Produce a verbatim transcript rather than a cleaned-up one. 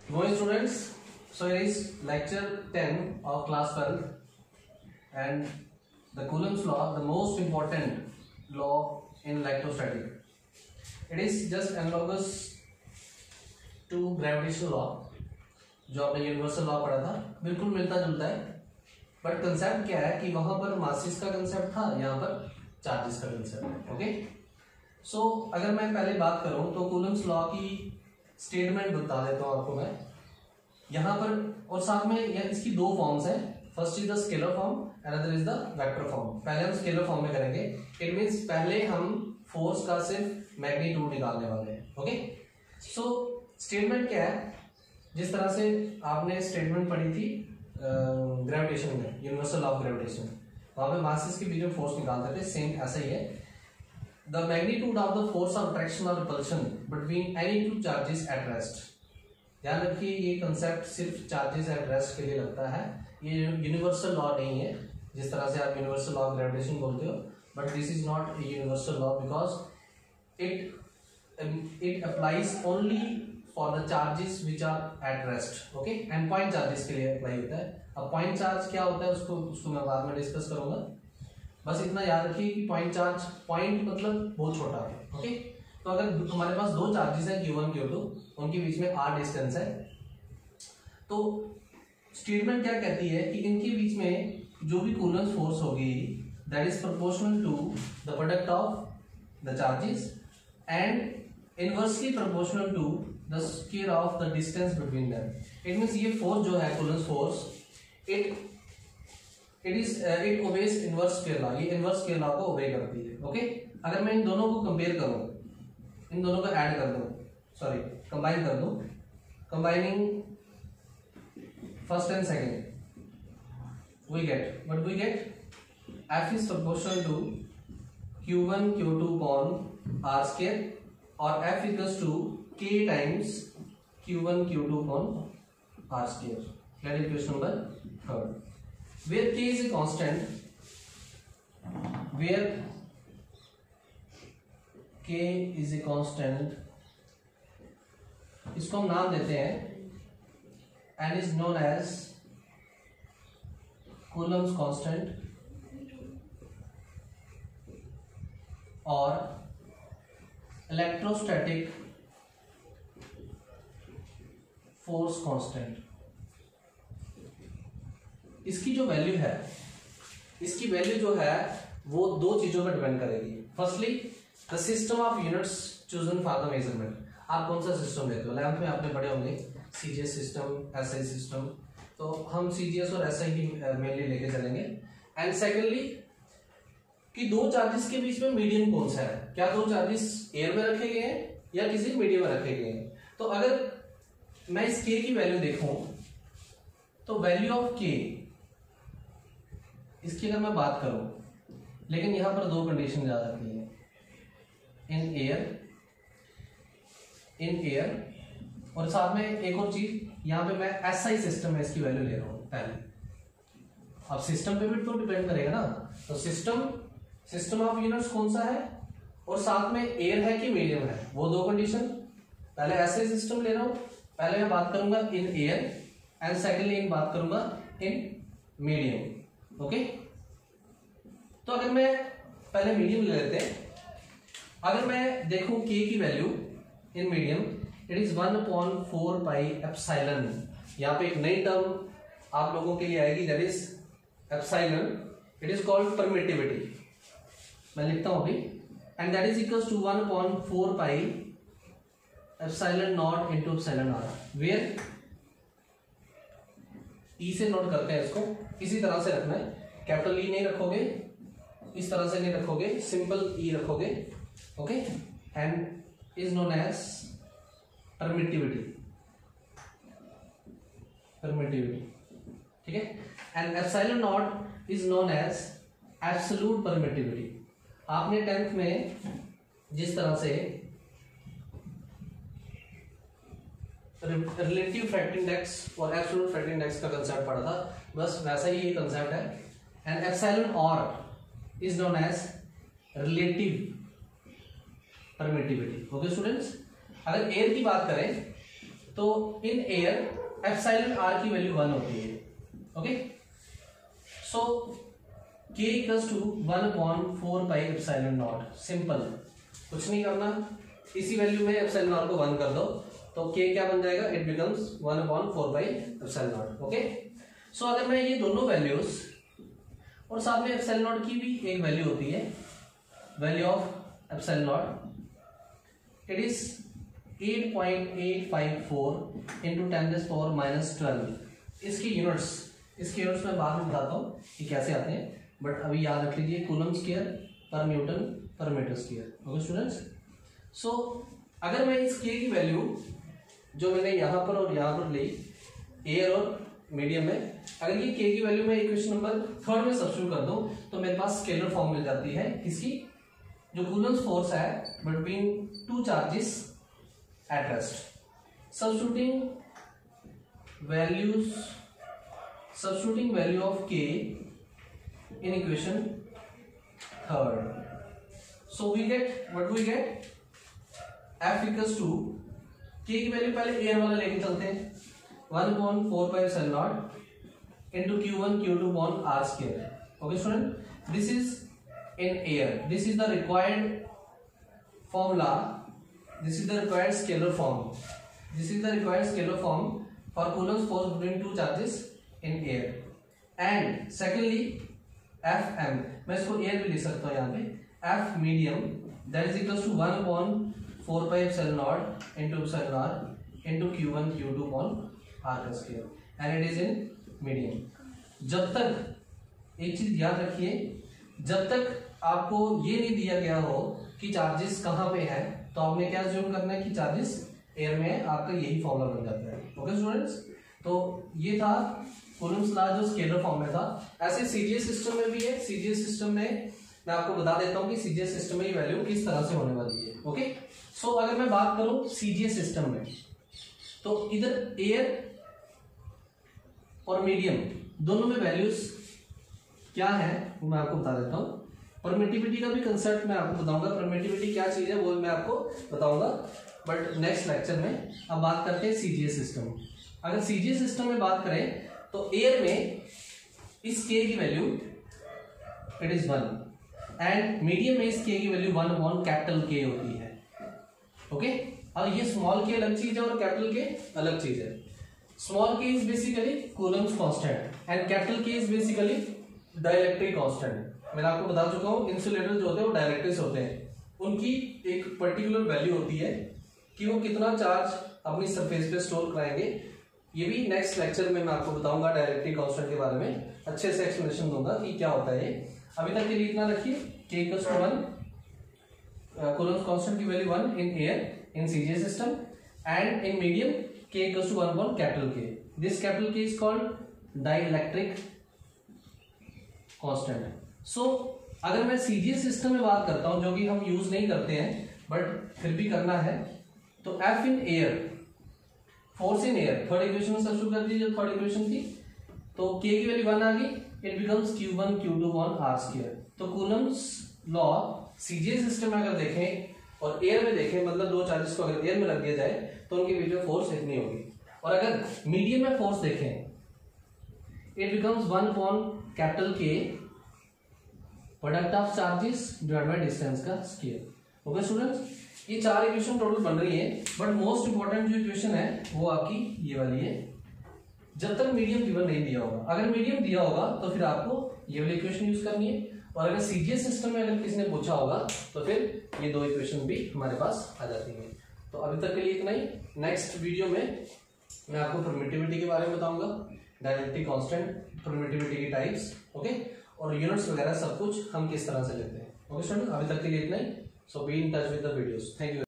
Going students, so it is lecture ten of class twelve, and the Coulomb's law, the most important law in electrostatic. It is just analogous to gravitational law, जो आपने universal law पढ़ा था, बिल्कुल मिलता जुलता है, but concept क्या है कि वहां पर मासेस का कंसेप्ट था, यहाँ पर चार्जेस का कंसेप्ट है. ओके, सो अगर मैं पहले बात करूं तो कूलम्स लॉ की स्टेटमेंट बता देता हूं आपको मैं यहाँ पर, और साथ में इसकी दो फॉर्म्स हैं. First is the scalar form, another is the vector form. पहले हम स्केलर फॉर्म में करेंगे. इट मींस पहले हम फोर्स का सिर्फ मैग्नीट्यूड निकालने वाले हैं. ओके, सो स्टेटमेंट क्या है, जिस तरह से आपने स्टेटमेंट पढ़ी थी ग्रेविटेशन uh, में, यूनिवर्सल लॉ ऑफ ग्रेविटेशन, वहां पे मासेस के बीच में फोर्स निकालते थे, सेम ऐसा ही है. The magnitude of the force of attraction और repulsion between any two charges at rest. ध्यान रखिए, ये कंसेप्ट सिर्फ चार्जेस एट रेस्ट के लिए लगता है, ये यूनिवर्सल लॉ नहीं है. जिस तरह से आप यूनिवर्सल लॉ ऑफ ग्रेविटेशन बोलते हो, but this is not a universal law because it it applies only for the charges which are at rest. Okay, and point charges के लिए अप्लाई होता है. अब पॉइंट चार्ज क्या होता है उसको उसको मैं बाद में डिस्कस करूंगा. बस इतना याद रखिए कि पॉइंट चार्ज, पॉइंट मतलब बहुत छोटा है. ओके, तो अगर हमारे पास दो चार्जेस हैं क्यू वन क्यू टू, उनके बीच में आर डिस्टेंस है, तो स्टेटमेंट क्या कहती है कि इनके बीच में जो भी कूलम्स फोर्स होगी that is proportional to the product of the charges and inversely proportional to the square of the distance between them. It means ये फोर्स जो है Coulomb's force, it it is it obeys inverse square law. ये inverse square law को obey करती है. Okay, अगर मैं इन दोनों को कंपेयर करूं, इन दोनों को ऐड कर दूं, सॉरी कंबाइन कर दूं, combining first and second, we get what we get F is proportional to Q one Q two upon R square, और F equals to K times Q one Q two upon R square. That is question number third. Where k is a constant, where k is a constant, इसको हम नाम देते हैं and is known as Coulomb's constant और electrostatic force constant. इसकी जो value है, इसकी वैल्यू जो है वो दो चीजों पर डिपेंड करेगी. Firstly the system of units chosen for the measurement. आप कौन सा सिस्टम लेते हो? इलेवेंथ में आपने पढ़े होंगे सीजीएस सिस्टम, एसआई सिस्टम, तो हम सीजीएस और एसआई ही मेनली लेके चलेंगे. एंड सेकेंडली कि दो चार्जेस के बीच में मीडियम कौन सा है, क्या दो चार्जेस एयर में रखे गए हैं या किसी मीडियम में रखे गए हैं. तो अगर मैं इस के की वैल्यू देखूं तो वैल्यू ऑफ के, इसकी अगर मैं बात करूं, लेकिन यहां पर दो कंडीशन याद रखनी है. इन एयर, इन एयर और साथ में एक और चीज, यहां पे मैं एसआई सिस्टम में इसकी वैल्यू ले रहा हूं पहले. अब सिस्टम पे भी तो डिपेंड करेगा ना, तो सिस्टम सिस्टम ऑफ यूनिट्स कौन सा है और साथ में एयर है कि मीडियम है, वो दो कंडीशन. पहले एसआई सिस्टम ले रहा हूं, पहले मैं बात करूंगा in air and secondly in बात करूंगा इन मीडियम. ओके, तो अगर मैं पहले मीडियम ले लेते हैं, अगर मैं देखूं के की value in medium, it is one upon four pi epsilon. यहां पे एक नई टर्म आप लोगों के लिए आएगी, that is epsilon. It is called permittivity. मैं लिखता हूं अभी, and that is equals to one upon four pi epsilon not into epsilon R, where E से नोट करते हैं इसको, इसी तरह से रखना है. कैपिटल ई नहीं रखोगे, इस तरह से नहीं रखोगे, सिंपल ई रखोगे. Okay, and is known as permittivity. Permittivity, ठीक है. And epsilon not is known as absolute permittivity. आपने टेंथ में जिस तरह से रिलेटिव फैक्टर इंडेक्स और एब्सोल्यूट फैक्टर इंडेक्स का कंसेप्ट पढ़ा था, बस वैसा ही ये कंसेप्ट है. And epsilon R is known as relative permittivity. Okay students, अगर एयर की बात करें तो इन एयर एप्सिलॉन आर की वैल्यू वन होती है। Okay, so K equals to one upon four pi epsilon not. Simple, कुछ नहीं करना, इसी वैल्यू में एप्सिलॉन नॉट को वन कर दो तो के क्या बन जाएगा, it becomes one upon four pi epsilon not. Okay, so अगर मैं ये दोनों वैल्यूज और साथ में एप्सिलॉन नॉट की भी एक वैल्यू होती है, value of epsilon not, it is eight point eight five four into ten to the power minus twelve. इसकी यूनिट्स इसके यूनिट्स में बाद में बताता हूँ कि कैसे आते हैं, बट अभी याद रख लीजिए कूलम स्क्वायर पर न्यूटन पर meter square. Okay students, so अगर मैं इस के की वैल्यू जो मैंने यहाँ पर और यहाँ पर ली एयर और मीडियम में, अगर ये के की वैल्यू में इक्वेशन नंबर थर्ड में सब्स्टिट्यूट कर दूं तो मेरे पास स्केलर फॉर्म मिल जाती है किसकी, जो कूलम्स फोर्स है between two charges at rest. Substituting values substituting value of K in equation third, so we get what we get F equals to, K की वैल्यू पहले एयर वाला लेके चलते हैं, one upon four pi epsilon not into Q one Q two upon R square. Okay student, this is in air, this is the required formula, this is the required scalar form, this is the required scalar form for Coulomb's force between two charges in air. And secondly F M, मैं इसको air भी लिख सकता हूँ यहाँ पे, F medium that is equal to one upon four pi epsilon not into epsilon R into Q one Q two upon R का square and it is in medium. जब तक एक चीज याद रखिए, जब तक आपको ये नहीं दिया गया हो कि चार्जेस कहाँ पे है, तो आपने क्या ज्यूम करना है कि चार्जेस एयर में है, आपका यही फॉर्मूला बन जाता है। ओके स्टूडेंट्स, तो ये था कूलम्स लॉ जो स्केलर फॉर्म में था। ऐसे सीजीएस सिस्टम में भी है, सीजीएस सिस्टम में मैं आपको बता देता हूँ कि सीजीएस सिस्टम में ये वैल्यू किस तरह से होने वाली है। ओके, सो अगर मैं बात करूं सीजीएस सिस्टम में, तो इधर एयर और मीडियम दोनों में वैल्यूज क्या है वो मैं आपको बता देता हूँ। परमिटिविटी का भी कंसेप्ट मैं आपको बताऊंगा, परमिटिविटी क्या चीज है वो मैं आपको बताऊंगा, बट नेक्स्ट लेक्चर में। अब बात करते हैं सीजीएस सिस्टम। अगर सीजीएस सिस्टम में बात करें तो एयर में इस के की value it is one and medium में इस के की वैल्यू वन अपॉन कैपिटल के होती है। ओके, और ये स्मॉल के अलग चीज है और कैपिटल के अलग चीज है। Small K is basically Coulomb's constant and capital K is basically dielectric constant. मैंने आपको बता चुका हूँ इंसुलेटर जो होते हैं वो डाइलेक्ट्रिक्स होते हैं, उनकी एक पर्टिकुलर वैल्यू होती है कि वो कितना चार्ज अपनी सरफेस पे स्टोर कराएंगे। ये भी नेक्स्ट लेक्चर में मैं आपको बताऊंगा डाइलेक्ट्रिक कांस्टेंट के बारे में, अच्छे से एक्सप्लेनेशन दूंगा कि क्या होता है। अभी तक के लिए इतना रखिए, K equals to one, Coulomb's constant की value one in air in CGS system and in medium K equals to one upon capital K. This capital K is called dielectric constant. So अगर मैं CGS system में बात करता हूं जो कि हम यूज नहीं करते हैं बट फिर भी करना है, तो F in air, force in air, third equation में सब्स्टिट्यूट कर दीजिए, थर्ड इक्वेशन थी तो के की वैल्यू वन आ गई, it becomes Q one Q two upon R square. तो कूलम्स लॉ सीजीएस सिस्टम में अगर देखें और एयर में देखें, मतलब दो चार्जेस को अगर एयर में रख दिया जाए तो उनके बीच में फोर्स इतनी होगी, और अगर मीडियम में फोर्स देखें it becomes one upon capital K product of charges divide by distance का स्क्वायर। ओके स्टूडेंट्स, ये चार इक्वेशन टोटल बन रही है, बट मोस्ट इंपॉर्टेंट जो इक्वेशन है वो आपकी ये वाली है, जब तक मीडियम गिवन नहीं दिया होगा। अगर मीडियम दिया होगा तो फिर आपको ये वाली इक्वेशन यूज करनी है, और अगर सीजीएस सिस्टम में अगर किसी ने पूछा होगा तो फिर ये दो इक्वेशन भी हमारे पास आ जाती हैं। तो अभी तक के लिए इतना ही। नेक्स्ट वीडियो में मैं आपको परमिटिविटी के बारे में बताऊंगा, डाइलेक्ट्रिक कांस्टेंट, परमिटिविटी की टाइप्स, ओके, और यूनिट्स वगैरह सब कुछ हम किस तरह से लेते हैं। ओके स्टूडेंट, अभी तक के लिए इतना ही। So be in touch with the videos. Thank you.